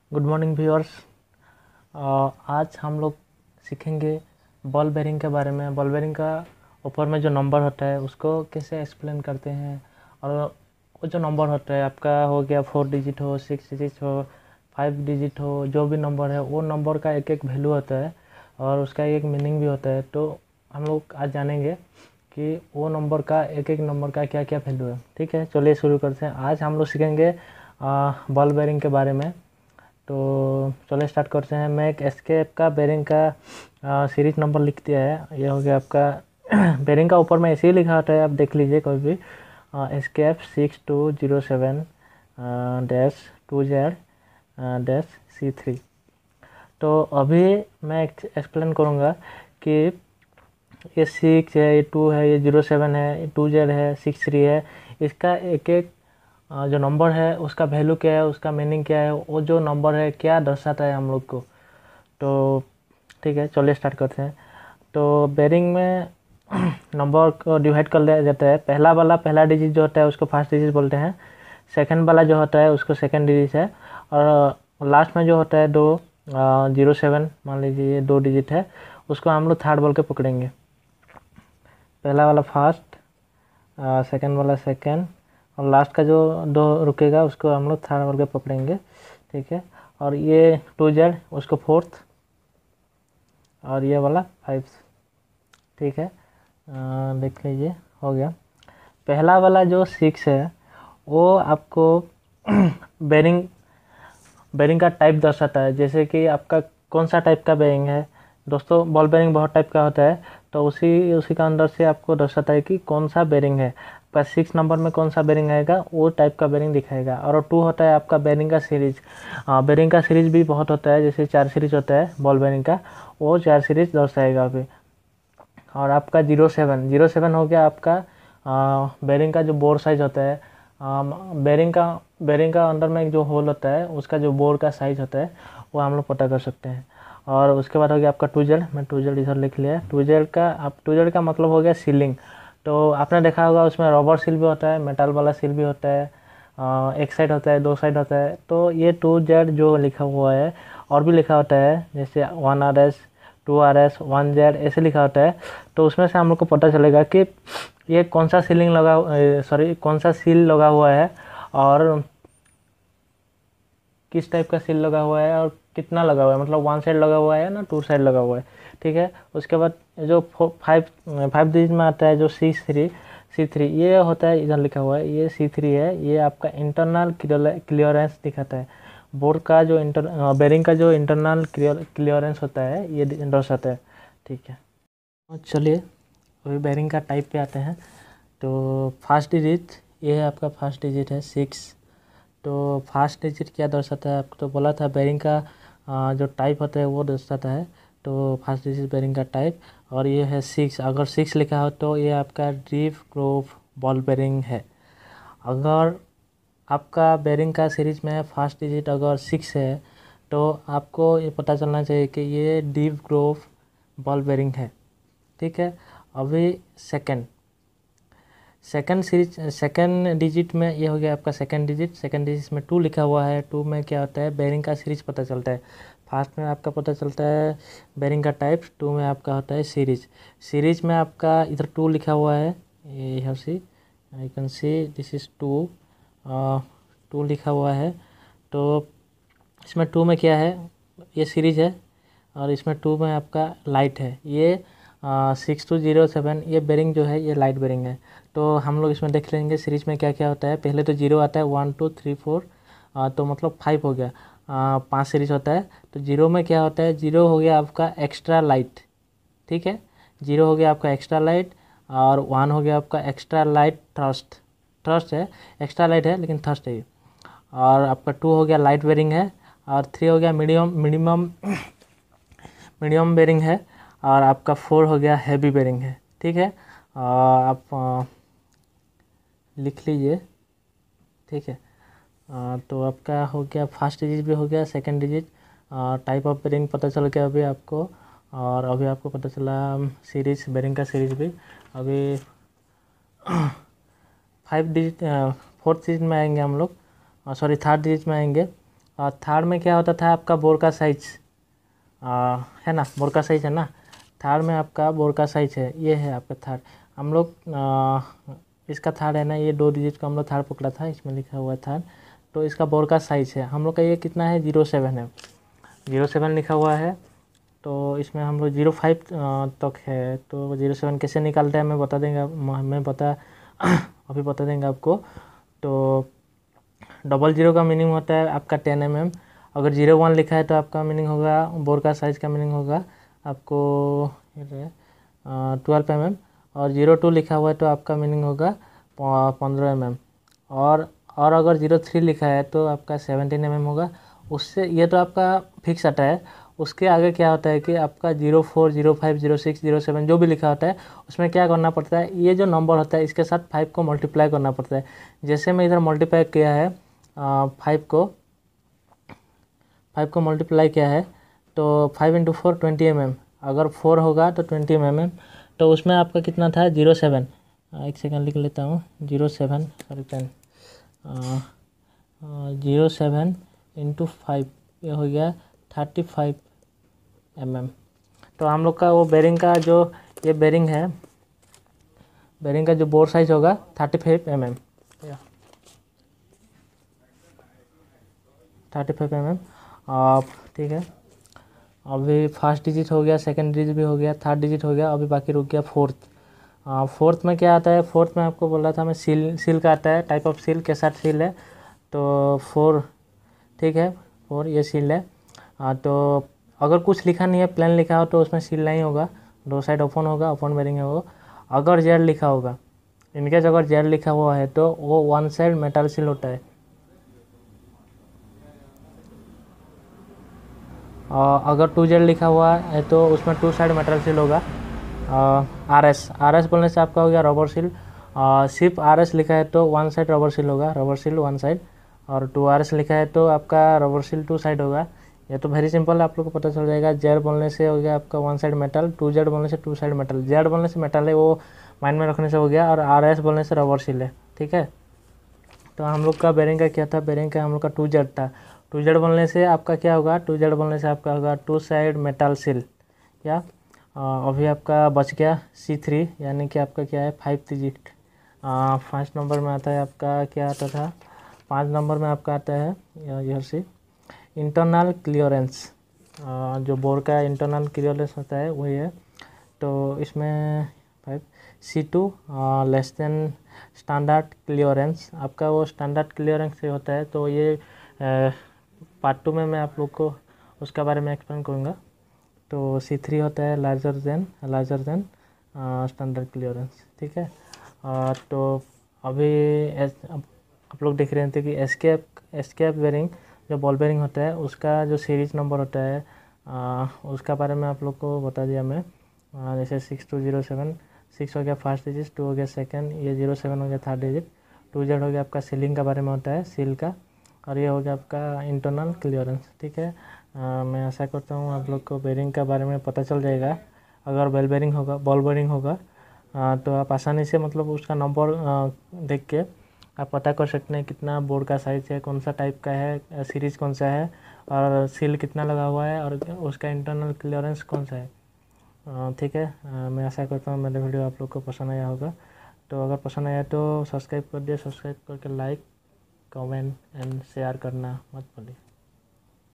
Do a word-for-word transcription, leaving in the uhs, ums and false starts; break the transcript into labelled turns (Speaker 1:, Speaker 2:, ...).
Speaker 1: Good morning viewers. आज हम लोग सीखेंगे बॉल बेरिंग के बारे में। बॉल बेरिंग का ऊपर में जो नंबर होता है उसको कैसे एक्सप्लेन करते हैं, और वो जो नंबर होता है आपका हो गया फोर डिजिट हो, सिक्स डिजिट हो, फाइव डिजिट हो, जो भी नंबर है वो नंबर का एक एक वैल्यू होता है और उसका एक मीनिंग भी होता है। तो हम लोग आज जानेंगे कि वो नंबर का एक एक नंबर का क्या क्या वैल्यू है। ठीक है, चलिए शुरू करते हैं। आज हम लोग सीखेंगे बॉल बेरिंग के बारे में। तो चलिए स्टार्ट करते हैं। मैं एक एस्केप का बेरिंग का सीरीज नंबर लिख दिया है। ये हो गया आपका बेरिंग का ऊपर में ऐसे ही लिखा होता है, आप देख लीजिए कोई भी। SKF six two zero seven dash two Z dash C three. तो अभी मैं एक्सप्लेन करूँगा कि ये सिक्स है, ये टू है, ये जीरो सेवन है, ये टू जेड है, सिक्स थ्री है। इसका एक एक जो नंबर है उसका वैल्यू क्या है, उसका मीनिंग क्या है, वो जो नंबर है क्या दर्शाता है हम लोग को। तो ठीक है, चलिए स्टार्ट करते हैं। तो बेरिंग में नंबर को डिवाइड कर लिया जाता है। पहला वाला पहला डिजिट जो होता है उसको फर्स्ट डिजिट बोलते हैं। सेकंड वाला जो होता है उसको सेकंड डिजिट है। और लास्ट में जो होता है दो जीरो सेवन मान लीजिए ये दो डिजिट है, उसको हम लोग थर्ड बोल के पकड़ेंगे। पहला वाला फर्स्ट, सेकंड वाला सेकंड, और लास्ट का जो दो रुकेगा उसको हम लोग थर्ड बोल के पकड़ेंगे। ठीक है, और ये टू जेड उसको फोर्थ, और ये वाला फाइव। ठीक है, देख लीजिए हो गया। पहला वाला जो सिक्स है वो आपको बेरिंग बेरिंग का टाइप दर्शाता है, जैसे कि आपका कौन सा टाइप का बेरिंग है। दोस्तों बॉल बेरिंग बहुत टाइप का होता है, तो उसी उसी का अंदर से आपको दर्शाता है कि कौन सा बेरिंग है। आपका सिक्स नंबर में कौन सा बेरिंग आएगा वो टाइप का बेरिंग दिखाएगा। और टू होता है आपका बेरिंग का सीरीज। बेरिंग का सीरीज भी बहुत होता है, जैसे चार सीरीज होता है बॉल बेरिंग का, वो चार सीरीज दर्शाएगा अभी। और आपका जीरो सेवन जीरो सेवन हो गया आपका बेरिंग का जो बोर साइज होता है। बेरिंग का बेरिंग का अंदर में जो होल होता है उसका जो बोर का साइज होता है वो हम लोग पता कर सकते हैं। और उसके बाद हो गया आपका टू जेड। मैं टू जेड इधर लिख लिया। टू जेड का आप टू जेड का मतलब हो गया सीलिंग। तो आपने देखा होगा उसमें रबर सील भी होता है, मेटल वाला सील भी होता है, आ, एक साइड होता है, दो साइड होता है। तो ये टू जेड जो लिखा हुआ है और भी लिखा होता है, जैसे one R S, two R S, one Z ऐसे लिखा होता है। तो उसमें से हम लोग को पता चलेगा कि ये कौन सा सीलिंग लगा सॉरी कौन सा सील लगा हुआ है और किस टाइप का सील लगा हुआ है और कितना लगा हुआ है, मतलब वन साइड लगा हुआ है ना टू साइड लगा हुआ है। ठीक है, उसके बाद जो फाइव फाइव डिजिट में आता है जो सी थ्री सी थ्री ये होता है, इधर लिखा हुआ है ये सी थ्री है। ये आपका इंटरनल क्लियरेंस दिखाता है। बोर्ड का जो इंटर बेरिंग का जो इंटरनल क्लियरेंस होता है ये दर्शाता है। ठीक है, चलिए अभी बेरिंग का टाइप पे आते हैं। तो फर्स्ट डिजिट ये है आपका फर्स्ट डिजिट है सिक्स। तो फर्स्ट डिजिट क्या दर्शाता है, आपको तो बोला था बेरिंग का आ, जो टाइप होता है वो दर्शाता है। तो फर्स्ट डिजिट बेरिंग का टाइप। और ये है सिक्स। अगर सिक्स लिखा हो तो ये आपका डीप ग्रोव बॉल बेरिंग है। अगर आपका बेरिंग का सीरीज में फर्स्ट डिजिट अगर सिक्स है तो आपको ये पता चलना चाहिए कि ये डीप ग्रोव बॉल बेरिंग है। ठीक है, अभी second second series second digit में ये हो गया आपका सेकंड डिजिट। सेकंड डिजिट में टू लिखा हुआ है। टू में क्या होता है, बेरिंग का सीरीज पता चलता है। फर्स्ट में आपका पता चलता है बेरिंग का टाइप, टू में आपका होता है सीरीज। सीरीज में आपका इधर टू लिखा हुआ है, ये have see I can see this is two two लिखा हुआ है। तो इसमें टू में क्या है, ये सीरीज है, और इसमें टू में आपका लाइट है। ये सिक्स टू जीरो सेवन ये बेरिंग जो है ये लाइट बेरिंग है। तो हम लोग इसमें देख लेंगे सीरीज में क्या क्या होता है। पहले तो जीरो आता है, वन टू थ्री फोर, तो मतलब फाइव हो गया, पांच सीरीज होता है। तो जीरो में क्या होता है, जीरो हो गया आपका एक्स्ट्रा लाइट। ठीक है, जीरो हो गया आपका एक्स्ट्रा लाइट, और वन हो गया आपका एक्स्ट्रा लाइट थर्स्ट। थर्स्ट है, एक्स्ट्रा लाइट है लेकिन थर्स्ट है ये। और आपका टू हो गया लाइट बेरिंग है, और थ्री हो गया मीडियम मिनिमम मीडियम बेरिंग है, और आपका फोर हो गया हैवी बेरिंग है। ठीक है, आप आ, लिख लीजिए। ठीक है, आ, तो आपका हो गया फर्स्ट डिजिट भी हो गया, second digit, type of bearing पता चल गया अभी आपको। और अभी आपको पता चला सीरीज बेरिंग का सीरीज भी। अभी फाइव डिजिट फोर्थ डिजिट में आएंगे हम लोग, सॉरी थर्ड डिजिट में आएंगे। थार में क्या होता था आपका बोर का साइज है ना, बोर का साइज है ना, थार में आपका बोर का साइज है, ये है आपका थार। हम लोग इसका थार है ना, ये दो डिजिट का हम लोग थार पकड़ा था, इसमें लिखा हुआ है थार। तो इसका बोर का साइज है हम लोग का, ये कितना है, जीरो सेवन है, जीरो सेवन लिखा हुआ है। तो इसमें हम लोग जीरो फाइव तक है, तो जीरो सेवन कैसे निकालते हैं मैं बता देंगे, मैं बता अभी बता देंगे आपको। तो डबल जीरो का मीनिंग होता है आपका टेन एम एम। अगर जीरो वन लिखा है तो आपका मीनिंग होगा, बोर का साइज़ का मीनिंग होगा आपको ट्वेल्व एम एम। और जीरो टू लिखा हुआ है तो आपका मीनिंग होगा पंद्रह एम एम। और और अगर जीरो थ्री लिखा है तो आपका सेवनटीन एम एम होगा। उससे ये तो आपका फिक्स आता है। उसके आगे क्या होता है कि आपका zero four zero five zero six zero seven जो भी लिखा होता है उसमें क्या करना पड़ता है, ये जो नंबर होता है इसके साथ फाइव को मल्टीप्लाई करना पड़ता है। जैसे मैं इधर मल्टीप्लाई किया है फाइव को फाइव को मल्टीप्लाई किया है तो five into four twenty M M. अगर फोर होगा तो ट्वेंटी एम एम। तो उसमें आपका कितना था, जीरो सेवन। एक सेकंड लिख लेता हूँ, zero seven sorry ten zero seven into five, ये हो गया थर्टी फाइव एम एम। तो हम लोग का वो बेरिंग का जो ये बेरिंग है, बेरिंग का जो बोर साइज होगा thirty five M M, thirty five M M. ठीक है, अभी फर्स्ट डिजिट हो गया, सेकंड डिजिट भी हो गया, थर्ड डिजिट हो गया, अभी बाकी रुक गया फोर्थ। फोर्थ में क्या आता है, फोर्थ में आपको बोल रहा था मैं, सील सील का आता है, टाइप ऑफ सील के साथ सील है। तो फोर, ठीक है, फोर ये सील है। आ, तो अगर कुछ लिखा नहीं है, प्लेन लिखा हो तो उसमें सील नहीं होगा, दो साइड ओपन होगा, ओपन बेरिंग है वो। अगर जेड लिखा होगा, इनकेस अगर जेड लिखा हुआ है तो वो वन साइड मेटल सील होता है। और अगर टू जेड लिखा हुआ है तो उसमें टू साइड मेटल सील होगा। आर एस आर एस बोलने से आपका हो गया रबर सील। सिर्फ आर एस लिखा है तो वन साइड रबर सील होगा, रबर सील वन साइड। और टू आर एस लिखा है तो आपका रबर सील टू साइड होगा। ये तो वेरी सिंपल है, आप लोग को पता चल जाएगा। जेड बोलने से हो गया आपका one side metal, two Z बोलने से टू साइड मेटल, जेड बोलने से मेटल है वो माइंड में रखने से हो गया, और आर एस बोलने से रबर सील है। ठीक है, तो हम लोग का बेरिंग का क्या था, बेरिंग का हम लोग का टू जेड था। टू जेड बोलने से आपका क्या होगा, टू जेड बोलने से आपका होगा टू साइड मेटल सील। या अभी आपका बच गया सी थ्री, यानी कि आपका क्या है, फाइव डिजिट। फर्स्ट नंबर में आता है आपका, क्या आता था, पाँच नंबर में आपका आता है यह से इंटरनल क्लियरेंस। जो बोर का इंटरनल क्लियरेंस होता है वही है। तो इसमें five C two less than standard clearance, आपका वो स्टैंडर्ड क्लियरेंस से होता है। तो ये पार्ट टू में मैं आप लोग को उसका बारे में एक्सप्लेन करूँगा। तो सी थ्री होता है larger than larger than standard clearance. ठीक है, आ, तो अभी आप लोग देख रहे थे कि एस्केप एस्केप बेरिंग जो बॉल बेरिंग होता है उसका जो सीरीज नंबर होता है आ, उसका बारे में आप लोग को बता दिया मैं। आ, जैसे six two zero seven, six हो गया फर्स्ट डिजिट, टू हो गया सेकंड, ये जीरो सेवन हो गया थर्ड डिजिट, टू जेड हो गया आपका सीलिंग का बारे में होता है, सील का, और ये हो गया आपका इंटरनल क्लियरेंस। ठीक है, आ, मैं आशा करता हूँ आप लोग को बेरिंग का बारे में पता चल जाएगा। अगर बेल बेरिंग होगा, बॉल बेरिंग होगा आ, तो आप आसानी से मतलब उसका नंबर देख के आप पता कर सकते हैं कितना बोर्ड का साइज़ है, कौन सा टाइप का है, सीरीज़ कौन सा है, और सील कितना लगा हुआ है, और उसका इंटरनल क्लियरेंस कौन सा है। ठीक है, आ, मैं आशा करता हूँ मेरा वीडियो आप लोग को पसंद आया होगा। तो अगर पसंद आया तो सब्सक्राइब कर दिए, सब्सक्राइब करके लाइक कमेंट एंड शेयर करना मत भूलिए।